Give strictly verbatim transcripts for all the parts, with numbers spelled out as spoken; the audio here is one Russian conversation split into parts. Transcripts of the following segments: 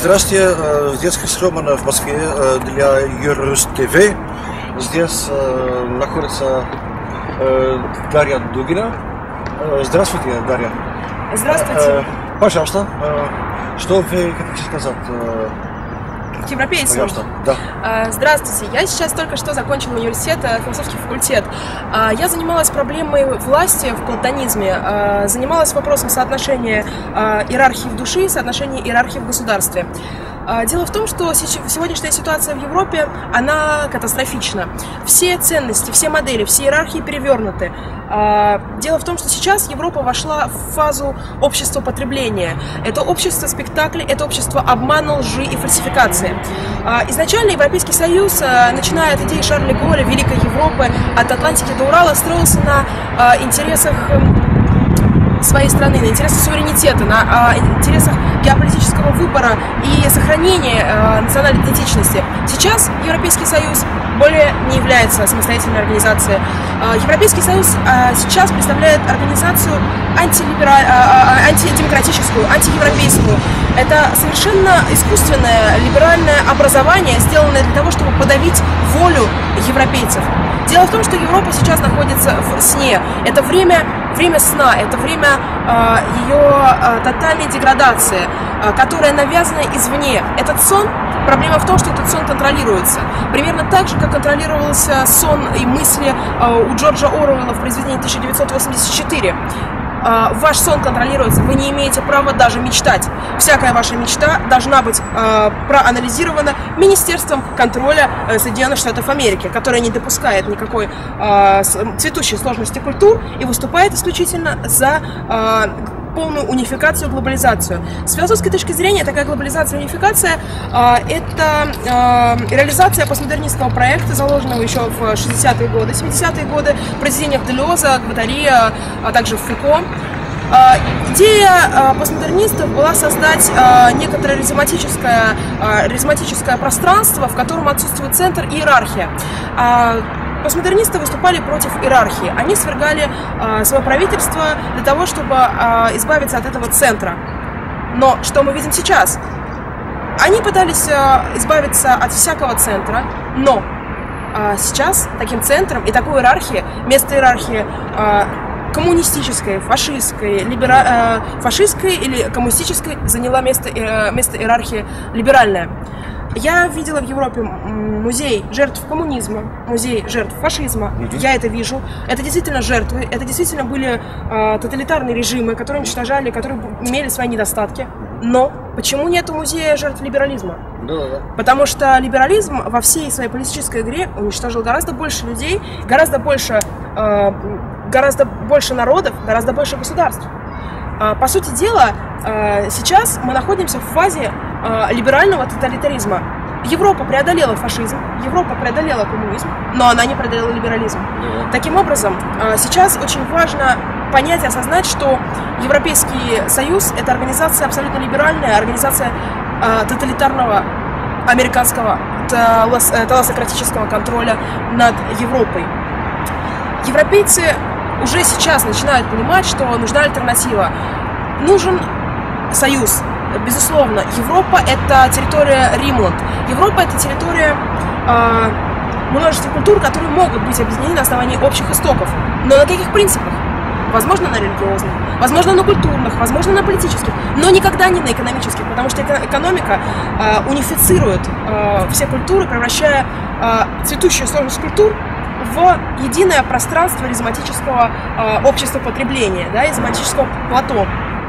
Здравствуйте, здесь Хрис Роман в Москве для Юрус ТВ. Здесь находится Дарья Дугина. Здравствуйте, Дарья. Здравствуйте. Пожалуйста, что вы хотите сказать? К европейцам. Да. Здравствуйте. Я сейчас только что закончила университет, философский факультет. Я занималась проблемой власти в платонизме, занималась вопросом соотношения иерархии в душе и соотношения иерархии в государстве. Дело в том, что сегодняшняя ситуация в Европе, она катастрофична. Все ценности, все модели, все иерархии перевернуты. Дело в том, что сейчас Европа вошла в фазу общества потребления. Это общество спектаклей, это общество обмана, лжи и фальсификации. Изначально Европейский Союз, начиная от идеи Шарля де Голля, Великой Европы, от Атлантики до Урала, строился на интересах своей страны, на интересах суверенитета, на интересах геополитического выбора и сохранения национальной идентичности. Сейчас Европейский Союз более не является самостоятельной организацией. Европейский Союз сейчас представляет организацию антилибераль... антидемократическую, антиевропейскую. Это совершенно искусственное либеральное образование, сделанное для того, чтобы подавить волю европейцев. Дело в том, что Европа сейчас находится в сне. Это время, время сна, это время э, ее э, тотальной деградации, э, которая навязана извне. Этот сон, проблема в том, что этот сон контролируется. Примерно так же, как контролировался сон и мысли э, у Джорджа Оруэлла в произведении тысяча девятьсот восемьдесят четыре. Uh, ваш сон контролируется, вы не имеете права даже мечтать. Всякая ваша мечта должна быть uh, проанализирована Министерством контроля uh, Соединенных Штатов Америки, которое не допускает никакой uh, цветущей сложности культур и выступает исключительно за uh, полную унификацию и глобализацию. С философской точки зрения такая глобализация и унификация э, это э, реализация постмодернистского проекта, заложенного еще в шестидесятые годы, семидесятые годы в произведениях Делеза, Гваттари, а также Фуко. Э, идея э, постмодернистов была создать э, некоторое ризоматическое, э, ризоматическое пространство, в котором отсутствует центр и иерархия. Э, Постмодернисты выступали против иерархии. Они свергали э, свое правительство для того, чтобы э, избавиться от этого центра. Но что мы видим сейчас? Они пытались э, избавиться от всякого центра, но э, сейчас таким центром и такой иерархией, вместо иерархии э, коммунистической, фашистской, либера... э, фашистской или коммунистической заняла место, э, место иерархии либеральная. Я видела в Европе музей жертв коммунизма, музей жертв фашизма. Mm-hmm. Я это вижу. Это действительно жертвы, это действительно были э, тоталитарные режимы, которые уничтожали, которые имели свои недостатки. Но почему нету музея жертв либерализма? Mm-hmm. Потому что либерализм во всей своей политической игре уничтожил гораздо больше людей, гораздо больше, э, гораздо больше народов, гораздо больше государств. Э, по сути дела, э, сейчас мы находимся в фазе либерального тоталитаризма. Европа преодолела фашизм, Европа преодолела коммунизм, но она не преодолела либерализм. Yeah. Таким образом, сейчас очень важно понять и осознать, что Европейский Союз – это организация абсолютно либеральная, организация тоталитарного американского талассократического контроля над Европой. Европейцы уже сейчас начинают понимать, что нужна альтернатива. Нужен союз. Безусловно, Европа – это территория Римланд. Европа – это территория э, множества культур, которые могут быть объединены на основании общих истоков. Но на каких принципах? Возможно, на религиозных, возможно, на культурных, возможно, на политических, но никогда не на экономических, потому что экономика э, унифицирует э, все культуры, превращая э, цветущую сложность культур в единое пространство ризоматического э, общества потребления, да, ризоматического плато.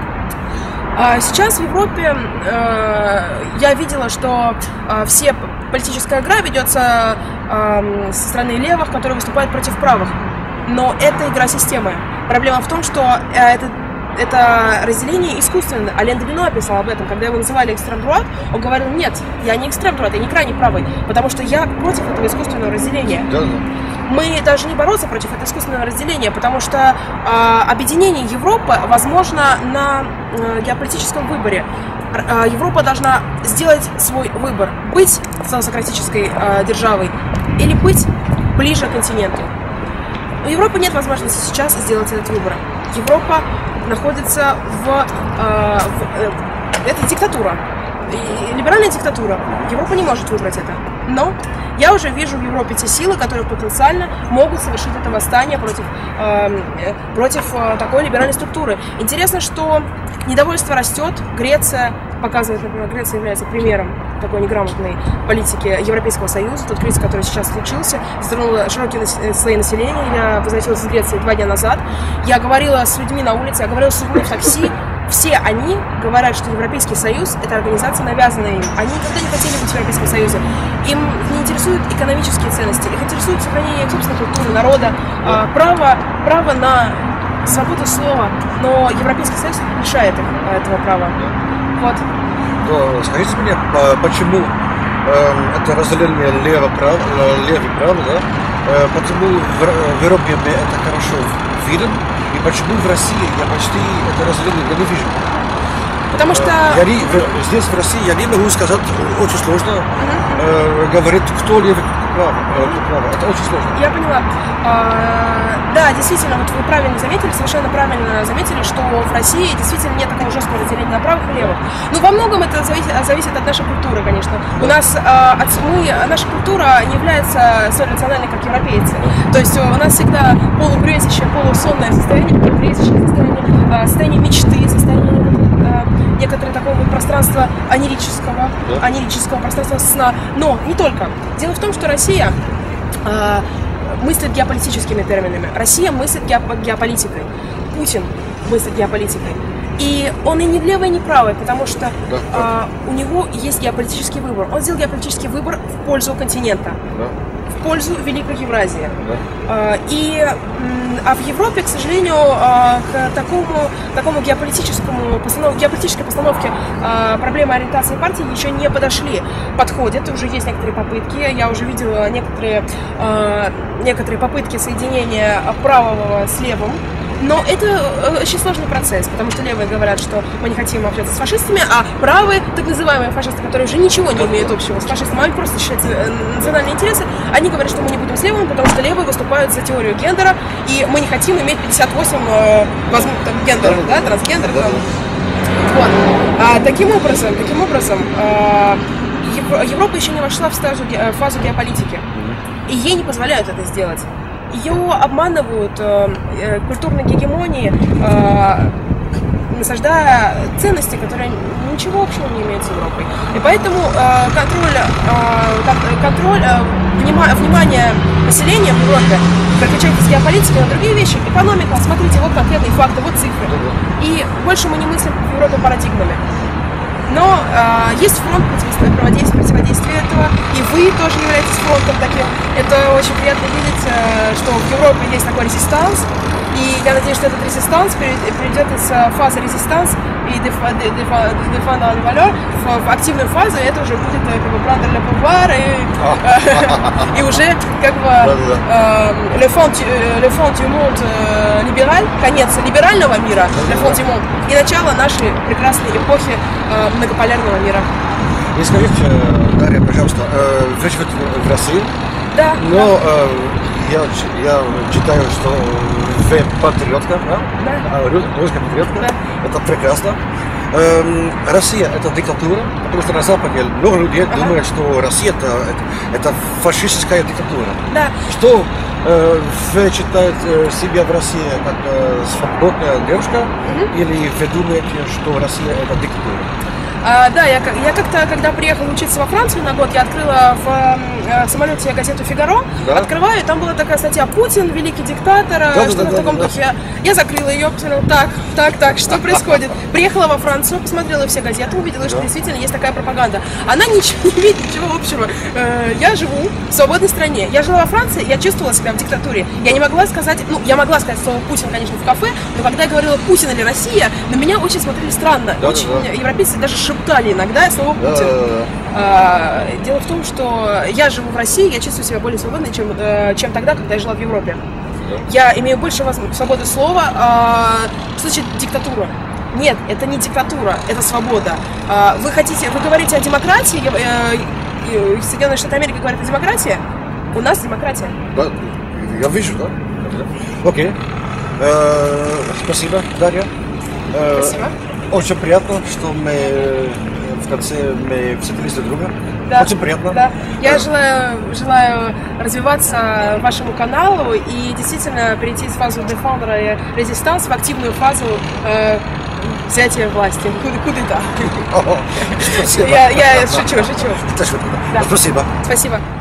Сейчас в Европе э, я видела, что э, все политическая игра ведется э, со стороны левых, которые выступают против правых. Но это игра системы. Проблема в том, что э, это, это разделение искусственно. Ален Делино описал об этом, когда его называли экстрем-друат, он говорил: нет, я не экстрем-друат, я не крайне правый, потому что я против этого искусственного разделения. Да. Мы должны бороться против этого искусственного разделения, потому что э, объединение Европы возможно на э, геополитическом выборе. Э, Европа должна сделать свой выбор: быть целосократической э, державой или быть ближе к континенту. У Европы нет возможности сейчас сделать этот выбор. Европа находится в, э, в э, это диктатура. либеральная диктатура. Европа не может выбрать это. Но я уже вижу в Европе те силы, которые потенциально могут совершить это восстание против, э, против э, такой либеральной структуры. Интересно, что недовольство растет. Греция показывает, например, Греция является примером такой неграмотной политики Европейского Союза. Тот кризис, который сейчас случился, затронул широкие слои населения. Я возвратилась из Греции два дня назад. Я говорила с людьми на улице, я говорила с людьми в такси. Все они говорят, что Европейский Союз – это организация, навязанная им. Они никогда не хотели быть в Европейском Союзе. Им не интересуют экономические ценности, их интересует сохранение собственной культуры, народа, э, право, право на свободу слова. Но Европейский Союз лишает их этого права. Вот. Но скажите мне, почему э, это разделение лево-право, лево-право, да? Э, почему в, в Европе это хорошо видно? И почему в России я почти это разделение я не вижу? Потому что... Я не, здесь, в России, я не могу сказать, очень сложно uh-huh. э, говорить, кто левый, кто правый. Uh-huh. Это очень сложно. Я поняла. А, да, действительно, вот вы правильно заметили, совершенно правильно заметили, что в России действительно нет такого жесткого разделения на правых и левых. Но во многом это зависит, зависит от нашей культуры, конечно. У нас а, от, мы, наша культура не является столь национальной, как европейцы. То есть у нас всегда полугрезящее, полусонное состояние, полугрезящее состояние, состояние мечты, состояние некоторое такое вот пространство онирического, да. онирического пространства сна. Но не только. Дело в том, что Россия э, мыслит геополитическими терминами. Россия мыслит геоп- геополитикой. Путин мыслит геополитикой. И он и не влево, и не правый, потому что да, э, у него есть геополитический выбор. Он сделал геополитический выбор в пользу континента. Да. В пользу Великой Евразии. Да. И, а в Европе, к сожалению, к такому, такому геополитическому постанов, геополитической постановке проблемы ориентации партии еще не подошли. Подходят, уже есть некоторые попытки. Я уже видела некоторые, некоторые попытки соединения правого с левым. Но это очень сложный процесс, потому что левые говорят, что мы не хотим общаться с фашистами, а правые, так называемые фашисты, которые уже ничего не имеют общего с фашистами, они просто считают национальные интересы, они говорят, что мы не будем с левыми, потому что левые выступают за теорию гендера, и мы не хотим иметь пятьдесят восемь э, там, гендеров, да, трансгендеров. Да. Вот. А, таким образом, таким образом э, Европа еще не вошла в стажу, в фазу геополитики, и ей не позволяют это сделать. Ее обманывают э, культурной гегемонии, э, насаждая ценности, которые ничего общего не имеют с Европой. И поэтому э, контроль, э, контроль э, внима, внимание населения в Европе переключается с геополитики на другие вещи. Экономика, смотрите, вот конкретные факты, вот цифры. И больше мы не мыслим в Европе парадигмами. Но э, есть фронт противодействия, противодействия этого, и вы тоже являетесь фронтом таким. Это очень приятно видеть, э, что в Европе есть такой резистанс, и я надеюсь, что этот резистанс перейдет из фазы резистанс и дефан валер в активную фазу, и это уже будет как бы прendre le pouvoir, и, и уже как бы le fond du monde libéral, конец либерального мира, le fond du monde, и начало нашей прекрасной эпохи многополярного мира. И скажите, Дарья, пожалуйста, вы живете в России? Да. Но да. Я, я читаю, что вы патриотка, да? Да. Русская патриотка. Да. Это прекрасно. Эм, Россия это диктатура, потому что на Западе много людей ага. думают, что Россия это, это, это фашистская диктатура. Да. Что э, вы считаете себя в России как э, свободная девушка, угу. или вы думаете, что Россия это диктатура? А, да, я, я как-то, когда приехала учиться во Францию на год, я открыла в э, самолете газету «Фигаро», да. Открываю, и там была такая статья «Путин, великий диктатор», да, что-то да, в таком да, духе. Да. Я закрыла ее, посмотрела, так, так, так, что происходит? Приехала во Францию, посмотрела все газеты, увидела, что действительно есть такая пропаганда. Она ничего не имеет, ничего общего. Э, я живу в свободной стране. Я жила во Франции, я чувствовала себя в диктатуре. Я не могла сказать, ну, я могла сказать слово «Путин», конечно, в кафе, но когда я говорила «Путин» или «Россия», на меня очень смотрели странно. Да, очень да, да. Европейцы даже шептали иногда слово «Путин». Да, да, да. А, дело в том, что я живу в России, я чувствую себя более свободной, чем, чем тогда, когда я жила в Европе. Да. Я имею больше свободы слова. А, что значит диктатура? Нет, это не диктатура, это свобода. А, вы хотите, вы говорите о демократии, Соединенные Штаты Америки говорят о демократии, у нас демократия. Да, я вижу, да? Окей. Спасибо, Дарья. Спасибо. Очень приятно, что мы конце мы встретились друг друга. Да. Очень приятно. Да. Я желаю, желаю развиваться вашему каналу и действительно перейти из фазы défendre и резистанс в активную фазу э, взятия власти. Куда-то. Спасибо. Я, я шучу, шучу. Это шутка. Да. Спасибо. Спасибо.